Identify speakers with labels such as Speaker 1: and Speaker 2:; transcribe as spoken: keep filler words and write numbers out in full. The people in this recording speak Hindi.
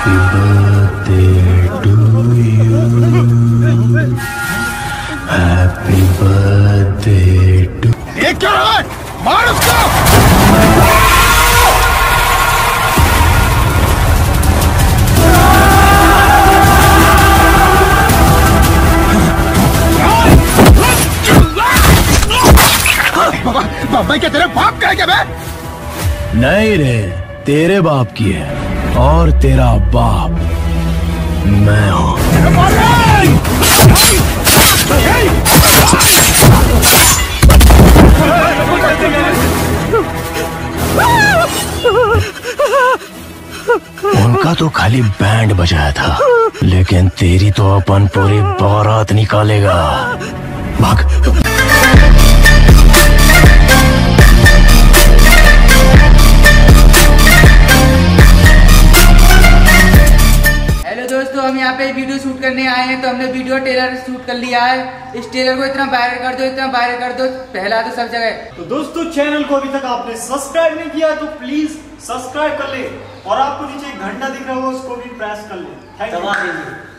Speaker 1: Happy birthday to you. Happy birthday to.
Speaker 2: ये क्या है? मार उसको! बाबा, बाबा क्या तेरे बाप का है क्या बे?
Speaker 1: नहीं रे, तेरे बाप की है और तेरा बाप मैं हूँ। उनका तो खाली बैंड बजाया था, लेकिन तेरी तो अपन पूरी बारात निकालेगा। भाग।
Speaker 3: दोस्तों हम यहाँ पे वीडियो शूट करने आए हैं, तो हमने वीडियो ट्रेलर शूट कर लिया है। इस ट्रेलर को इतना वायरल कर दो, इतना वायरल कर दो, पहला तो सब जगह।
Speaker 4: तो दोस्तों चैनल को अभी तक आपने सब्सक्राइब नहीं किया तो प्लीज सब्सक्राइब कर ले, और आपको नीचे एक घंटा दिख रहा होगा उसको भी प्रेस कर ले। Thank you.